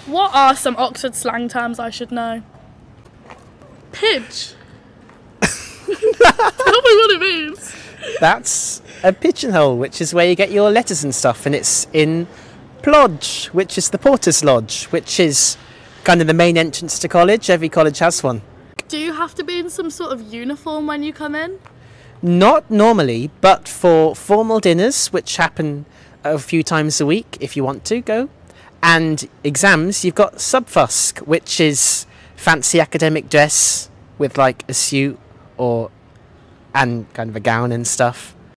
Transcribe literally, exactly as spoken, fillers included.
What are some Oxford slang terms I should know? Pidge. Tell me what it means. That's a pigeonhole, which is where you get your letters and stuff, and it's in Plodge, which is the Porter's Lodge, which is kind of the main entrance to college. Every college has one. Do you have to be in some sort of uniform when you come in? Not normally, but for formal dinners, which happen a few times a week, if you want to go, and exams, you've got subfusk, which is fancy academic dress with like a suit or and kind of a gown and stuff.